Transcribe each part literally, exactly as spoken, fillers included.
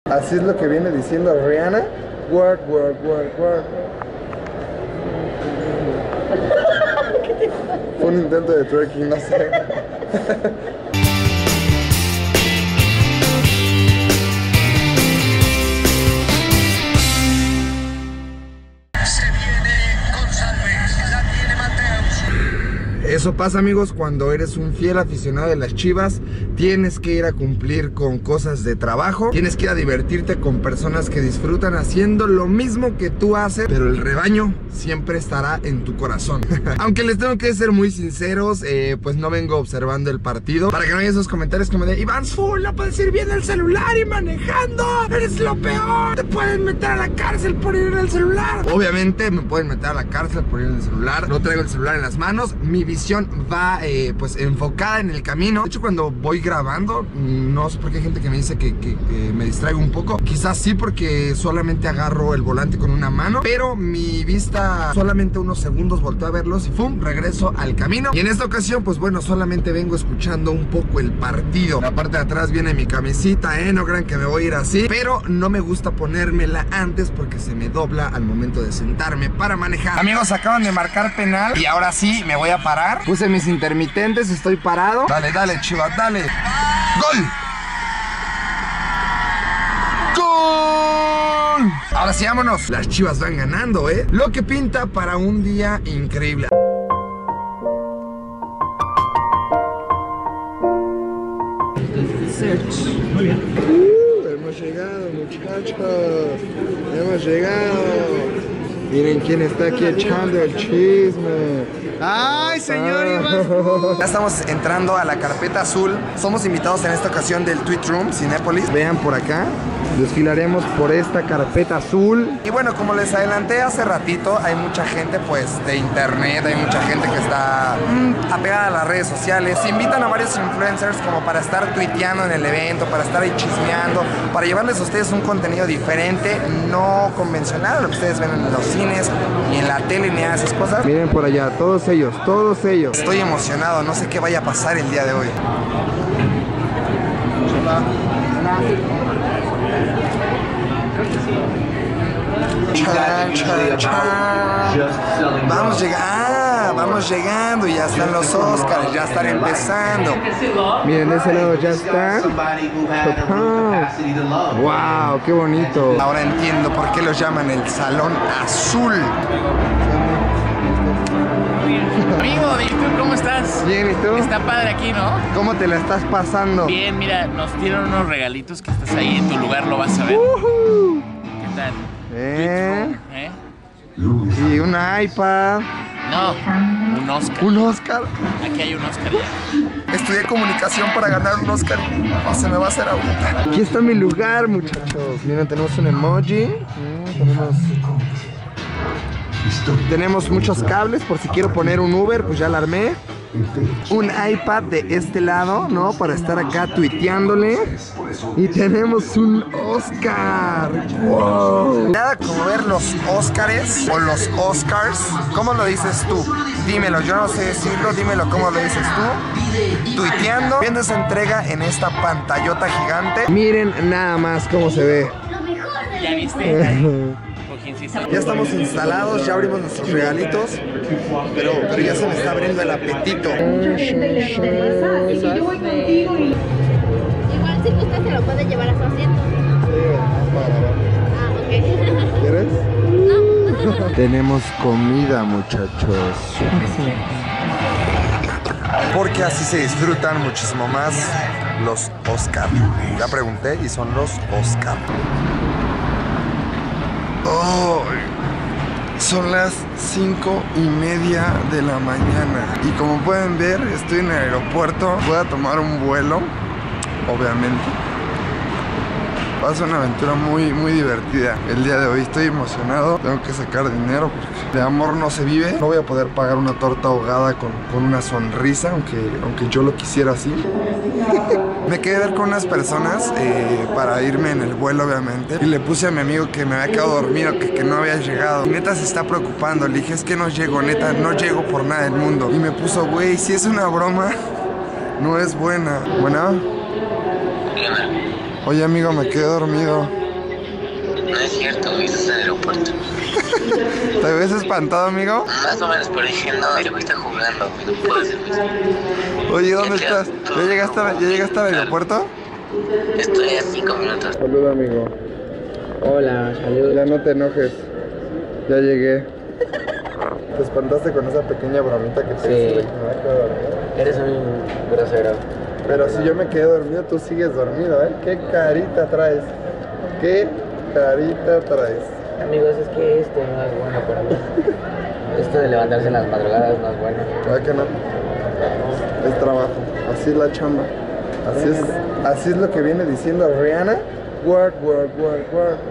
Así es lo que viene diciendo Rihanna. Work, work, work, work. Fue un intento de twerking, no sé. Eso pasa, amigos, cuando eres un fiel aficionado de las Chivas. Tienes que ir a cumplir con cosas de trabajo. Tienes que ir a divertirte con personas que disfrutan haciendo lo mismo que tú haces. Pero el rebaño siempre estará en tu corazón. Aunque les tengo que ser muy sinceros, eh, pues no vengo observando el partido. Para que no haya esos comentarios como de Iván Zul, no puedes ir bien el celular y manejando. Eres lo peor. Te pueden meter a la cárcel por ir en el celular. Obviamente me pueden meter a la cárcel por ir en el celular. No traigo el celular en las manos. Mi visión va eh, pues enfocada en el camino. De hecho, cuando voy grabando, no sé por qué hay gente que me dice que, que, que me distraigo un poco. Quizás sí, porque solamente agarro el volante con una mano, pero mi vista solamente unos segundos volteo a verlos y ¡pum! Regreso al camino. Y en esta ocasión, pues bueno, solamente vengo escuchando un poco el partido. La parte de atrás viene mi camisita, eh, no crean que me voy a ir así, pero no me gusta ponérmela antes porque se me dobla al momento de sentarme para manejar. Amigos, acaban de marcar penal y ahora sí me voy a parar. Puse mis intermitentes, estoy parado. Dale, dale, Chivas, dale. ¡Gol! ¡Gol! Ahora sí, vámonos. Las Chivas van ganando, ¿eh? Lo que pinta para un día increíble. Muy bien. Uh, hemos llegado, muchachos. Hemos llegado. Miren quién está aquí echando el chisme. ¡Ay, señor Iván! Ya estamos entrando a la carpeta azul. Somos invitados en esta ocasión del Tweet Room, Cinépolis. Vean por acá. Desfilaremos por esta carpeta azul. Y bueno, como les adelanté hace ratito, hay mucha gente pues de internet, hay mucha gente que está mmm, apegada a las redes sociales. Se invitan a varios influencers como para estar tuiteando en el evento, para estar ahí chismeando, para llevarles a ustedes un contenido diferente, no convencional a lo que ustedes ven en los cines, ni en la tele, ni a esas cosas. Miren por allá, todos ellos, todos ellos. Estoy emocionado, no sé qué vaya a pasar el día de hoy. Hola. Chan, chan, chan. Vamos llegando, vamos llegando, ya están los Oscars, ya están empezando. Miren, de ese lado ya está. Wow, qué bonito. Ahora entiendo por qué los llaman el Salón Azul. Amigo, ¿y tú cómo estás? Bien, ¿y tú? Está padre aquí, ¿no? ¿Cómo te la estás pasando? Bien, mira, nos dieron unos regalitos que estás ahí en tu lugar, lo vas a ver. Uh-huh. ¿Qué tal? ¿Eh? ¿Eh? Y un iPad. No, un Oscar. Un Oscar. Aquí hay un Oscar ya. Estudié comunicación para ganar un Oscar. No se me va a hacer ahorita. Aquí está mi lugar, muchachos. Miren, tenemos un emoji. Tenemos... Tenemos muchos cables por si quiero poner un Uber, pues ya la armé. Un iPad de este lado, ¿no? Para estar acá tuiteándole. Y tenemos un Oscar. ¡Wow! Nada como ver los Óscares o los Oscars. ¿Cómo lo dices tú? Dímelo, yo no sé decirlo, dímelo cómo lo dices tú. Tuiteando, viendo esa entrega en esta pantallota gigante. Miren nada más cómo se ve. ¿Ya viste? Ya estamos instalados, ya abrimos nuestros regalitos, pero, pero ya se me está abriendo el apetito. Igual si usted se lo puede llevar a su asiento. Ah, ok. ¿Quieres? No. Tenemos comida, muchachos. Porque así se disfrutan muchísimo más los Oscar. Ya pregunté y son los Oscar. Oh, son las cinco y media de la mañana. Y como pueden ver, estoy en el aeropuerto. Voy a tomar un vuelo, obviamente. Va a ser una aventura muy, muy divertida. El día de hoy estoy emocionado. Tengo que sacar dinero porque de amor no se vive. No voy a poder pagar una torta ahogada con, con una sonrisa, aunque, aunque yo lo quisiera así. Me quedé a ver con unas personas eh, para irme en el vuelo, obviamente. Y le puse a mi amigo que me había quedado dormido, que, que no había llegado. Y neta se está preocupando. Le dije, es que no llego, neta, no llego por nada del mundo. Y me puso, güey, si es una broma, no es buena. ¿Buena? Oye, amigo, me quedé dormido. No es cierto, güey, estás en el aeropuerto. ¿Te ves espantado, amigo? Más o menos, pero dije, no, el güey está jugando, güey, no puedo hacer eso. Oye, ¿dónde estás? ¿Ya llegaste, a- ¿Ya llegaste al aeropuerto? Estoy a cinco minutos. Saluda, amigo. Hola, saludos. Ya no te enojes. Ya llegué. ¿Te espantaste con esa pequeña bromita que te Sí. hice de que me había quedado dormido? Eres un grosero. Pero si yo me quedé dormido, tú sigues dormido, ¿eh? ¿Qué carita traes? ¿Qué carita traes? Amigos, es que esto no es bueno para mí. Esto de levantarse en las madrugadas no es bueno. ¿Verdad que no? Es trabajo. Así es la chamba. Así es, así es lo que viene diciendo Rihanna. Work, work, work, work.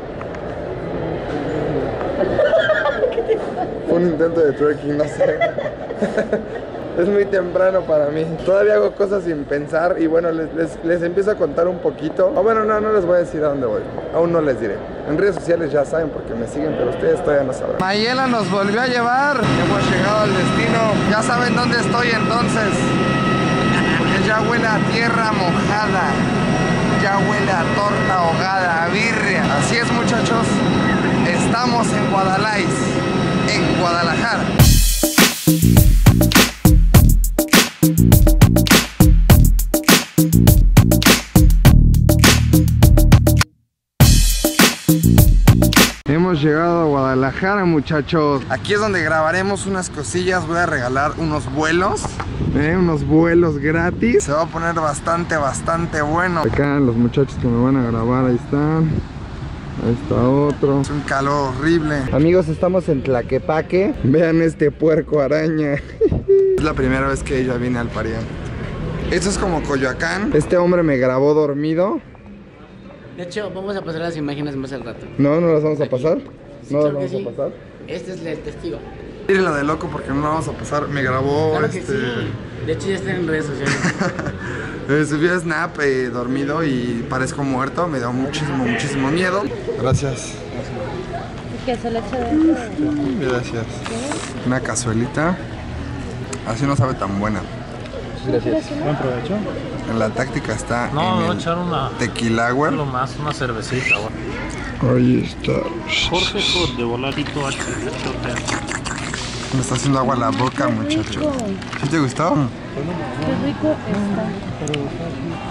Fue un intento de twerking, no sé. Es muy temprano para mí. Todavía hago cosas sin pensar y bueno, les, les, les empiezo a contar un poquito. O bueno, no, no les voy a decir a dónde voy. Aún no les diré. En redes sociales ya saben porque me siguen, pero ustedes todavía no saben. Mayela nos volvió a llevar. Hemos llegado al destino. Ya saben dónde estoy entonces. Porque ya huele a tierra mojada. Ya huele a torta ahogada, a birria. Así es, muchachos. Estamos en Guadalajara, en Guadalajara. Hemos llegado a Guadalajara, muchachos. Aquí es donde grabaremos unas cosillas. Voy a regalar unos vuelos, ¿eh? Unos vuelos gratis. Se va a poner bastante, bastante bueno. Acá los muchachos que me van a grabar, ahí están. Ahí está otro. Es un calor horrible. Amigos, estamos en Tlaquepaque. Vean este puerco araña. Es la primera vez que yo vine al Parián. Esto es como Coyoacán. Este hombre me grabó dormido. De hecho, vamos a pasar las imágenes más al rato. No, no las vamos a pasar. Sí, No las claro que vamos sí. a pasar. Este es el testigo. Tírenla de loco porque no la vamos a pasar. Me grabó Claro que este. sí. De hecho, ya está en redes sociales. eh, subí a Snap eh, dormido y parezco muerto. Me dio muchísimo, muchísimo miedo. Gracias. Que se le eche dentro. Gracias. Una cazuelita. Así no sabe tan buena. Gracias. Buen provecho. La táctica está No, en voy a el echar una. tequila, güey. Lo más, una cervecita, güey. Ahí está. Jorge Hot de Volatito H. Me está haciendo agua la boca, muchacho. ¿Sí te gustó? Qué rico está.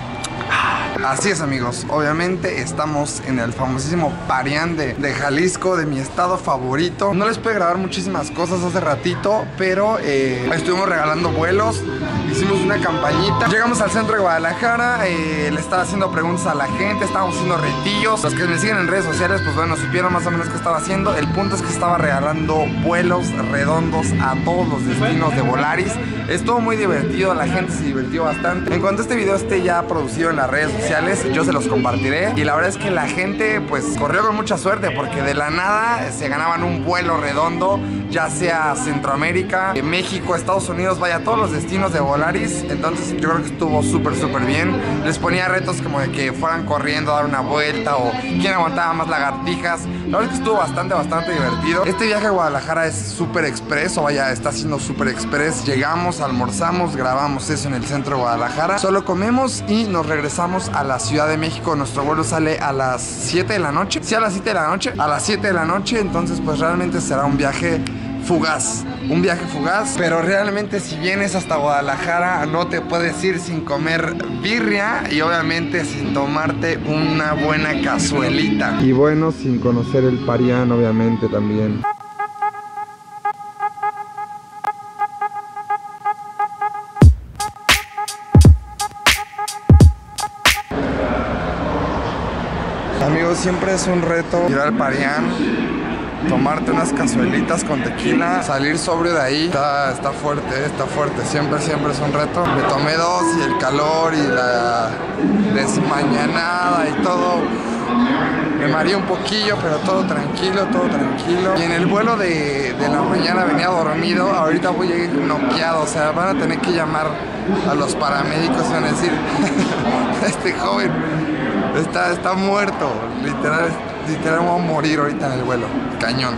Así es, amigos, obviamente estamos en el famosísimo Parián de, de Jalisco, de mi estado favorito. No les pude grabar muchísimas cosas hace ratito, pero eh, estuvimos regalando vuelos, hicimos una campañita. Llegamos al centro de Guadalajara, eh, le estaba haciendo preguntas a la gente, estábamos haciendo retillos. Los que me siguen en redes sociales, pues bueno, supieron más o menos qué estaba haciendo. El punto es que estaba regalando vuelos redondos a todos los destinos de Volaris. Estuvo muy divertido, la gente se divirtió bastante. En cuanto este video esté ya producido en las redes sociales, yo se los compartiré. Y la verdad es que la gente pues corrió con mucha suerte, porque de la nada se ganaban un vuelo redondo, ya sea Centroamérica, México, Estados Unidos, vaya, todos los destinos de Volaris. Entonces yo creo que estuvo súper súper bien. Les ponía retos como de que fueran corriendo a dar una vuelta o quién aguantaba más lagartijas. La verdad es que estuvo bastante bastante divertido. Este viaje a Guadalajara es súper express, o vaya, está siendo súper express. Llegamos, almorzamos, grabamos eso en el centro de Guadalajara, solo comemos y nos regresamos a la Ciudad de México. Nuestro vuelo sale a las siete de la noche. Sí, a las siete de la noche. A las siete de la noche. Entonces pues realmente será un viaje fugaz. Un viaje fugaz. Pero realmente si vienes hasta Guadalajara no te puedes ir sin comer birria. Y obviamente sin tomarte una buena cazuelita. Y bueno, sin conocer el Parián obviamente también. Amigos, siempre es un reto ir al Parián, tomarte unas cazuelitas con tequila, salir sobrio de ahí. Está, está fuerte, está fuerte, siempre, siempre es un reto. Me tomé dos y el calor y la desmañanada y todo. Me mareé un poquillo, pero todo tranquilo, todo tranquilo. Y en el vuelo de, de la mañana venía dormido, ahorita voy a ir noqueado. O sea, van a tener que llamar a los paramédicos y van a decir, este joven está, está muerto. Literal, literal vamos a morir ahorita en el vuelo. Cañón.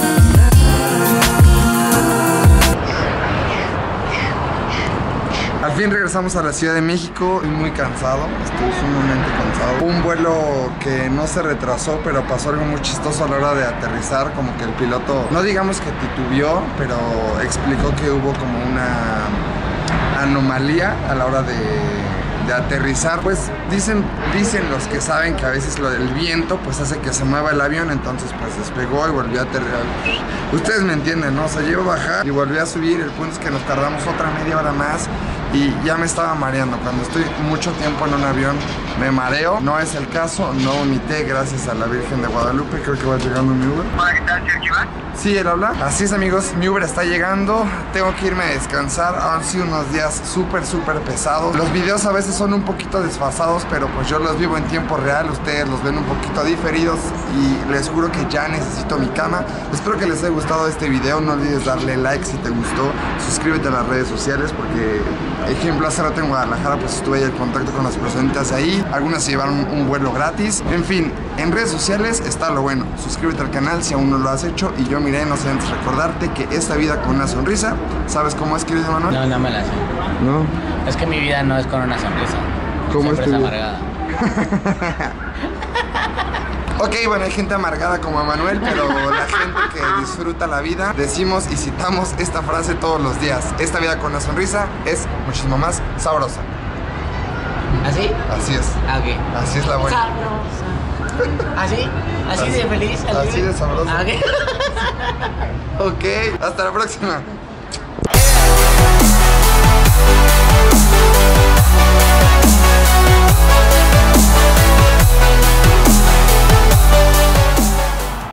Al fin regresamos a la Ciudad de México. Estoy muy cansado, estoy sumamente cansado. Un vuelo que no se retrasó, pero pasó algo muy chistoso a la hora de aterrizar. Como que el piloto, no digamos que titubeó, pero explicó que hubo como una anomalía a la hora de, de aterrizar. Pues dicen, dicen los que saben que a veces lo del viento pues hace que se mueva el avión. Entonces pues despegó y volvió a aterrizar. Ustedes me entienden, ¿no? O sea, llevo a bajar y volví a subir. El punto es que nos tardamos otra media hora más y ya me estaba mareando. Cuando estoy mucho tiempo en un avión me mareo. No es el caso, no vomité, gracias a la Virgen de Guadalupe. Creo que va llegando mi Uber. Hola, ¿qué tal, Sergio? Sí, él habla. Así es, amigos, mi Uber está llegando. Tengo que irme a descansar. Han sido unos días súper, súper pesados. Los videos a veces son un poquito desfasados, pero pues yo los vivo en tiempo real. Ustedes los ven un poquito diferidos y les juro que ya necesito mi cama. Espero que les haya gustado este video. No olvides darle like si te gustó. Suscríbete a las redes sociales porque, ejemplo, hace rato en Guadalajara pues estuve ahí en contacto con las personitas ahí. Algunas se llevaron un vuelo gratis. En fin, en redes sociales está lo bueno. Suscríbete al canal si aún no lo has hecho. Y yo miré, no sé, antes recordarte que esta vida con una sonrisa. ¿Sabes cómo es, querido Manuel? No, no me la sé. No. Es que mi vida no es con una sonrisa. ¿Cómo Siempre es tu es vida? amargada. Ok, bueno, hay gente amargada como a Manuel, pero la gente que disfruta la vida, decimos y citamos esta frase todos los días. Esta vida con una sonrisa es muchísimo más sabrosa. ¿Así? Así es. Ah, ok. Así es la buena. Sabrosa. ¿Así? ¿Así, Así- de feliz? así de sabrosa. Ah, ok. Ok, hasta la próxima.